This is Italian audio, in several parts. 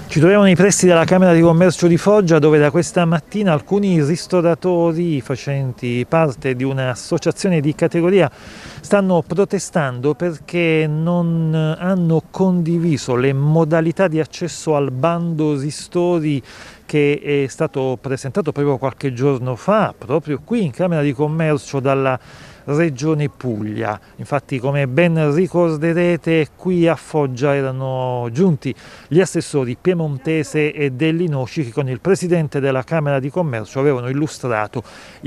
Ci troviamo nei pressi della Camera di Commercio di Foggia, dove da questa mattina alcuni ristoratori facenti parte di un'associazione di categoria stanno protestando perché non hanno condiviso le modalità di accesso al bando ristori che è stato presentato proprio qualche giorno fa, proprio qui in Camera di Commercio dalla Regione Puglia. Infatti, come ben ricorderete, qui a Foggia erano giunti gli assessori piemontese e dell'Inoci che con il presidente della Camera di Commercio avevano illustrato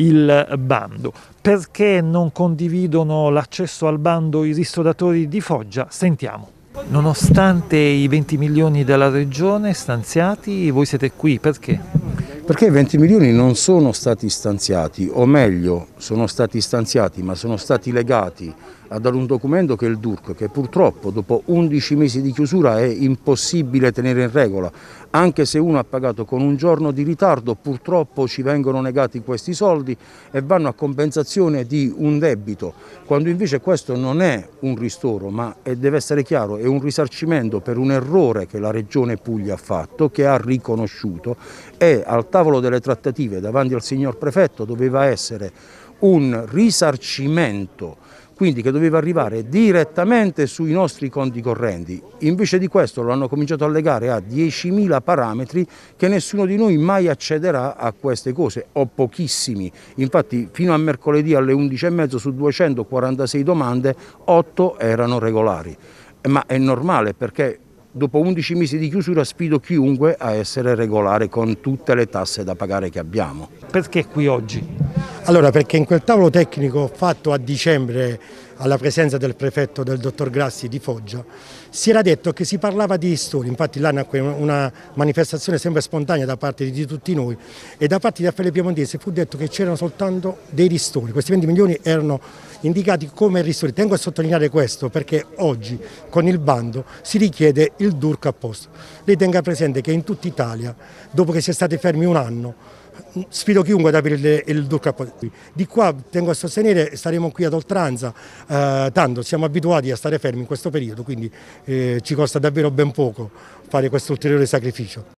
il bando. Perché non condividono l'accesso al bando i ristoratori di Foggia? Sentiamo. Nonostante i 20 milioni della Regione stanziati, voi siete qui, perché? Perché 20 milioni non sono stati stanziati, o meglio, sono stati stanziati ma sono stati legati ad un documento che è il DURC, che purtroppo dopo 11 mesi di chiusura è impossibile tenere in regola. Anche se uno ha pagato con un giorno di ritardo, purtroppo ci vengono negati questi soldi e vanno a compensazione di un debito, quando invece questo non è un ristoro, ma deve essere chiaro, è un risarcimento per un errore che la Regione Puglia ha fatto, che ha riconosciuto, e al tavolo delle trattative davanti al signor prefetto doveva essere un risarcimento, quindi che doveva arrivare direttamente sui nostri conti correnti. Invece di questo lo hanno cominciato a legare a 10.000 parametri che nessuno di noi mai accederà a queste cose, o pochissimi. Infatti fino a mercoledì alle 11:30 su 246 domande 8 erano regolari. Ma è normale, perché dopo 11 mesi di chiusura sfido chiunque a essere regolare con tutte le tasse da pagare che abbiamo. Perché qui oggi? Allora, perché in quel tavolo tecnico fatto a dicembre alla presenza del prefetto del dottor Grassi di Foggia si era detto che si parlava di ristori. Infatti là nacque una manifestazione sempre spontanea da parte di tutti noi e da parte di Raffaele Piemontese fu detto che c'erano soltanto dei ristori. Questi 20 milioni erano indicati come ristori. Tengo a sottolineare questo perché oggi con il bando si richiede il DURC a posto. Lei tenga presente che in tutta Italia, dopo che si è stati fermi un anno, sfido chiunque ad aprire il DURC a posto. Di qua tengo a sostenere, staremo qui ad oltranza, tanto siamo abituati a stare fermi in questo periodo, quindi ci costa davvero ben poco fare questo ulteriore sacrificio.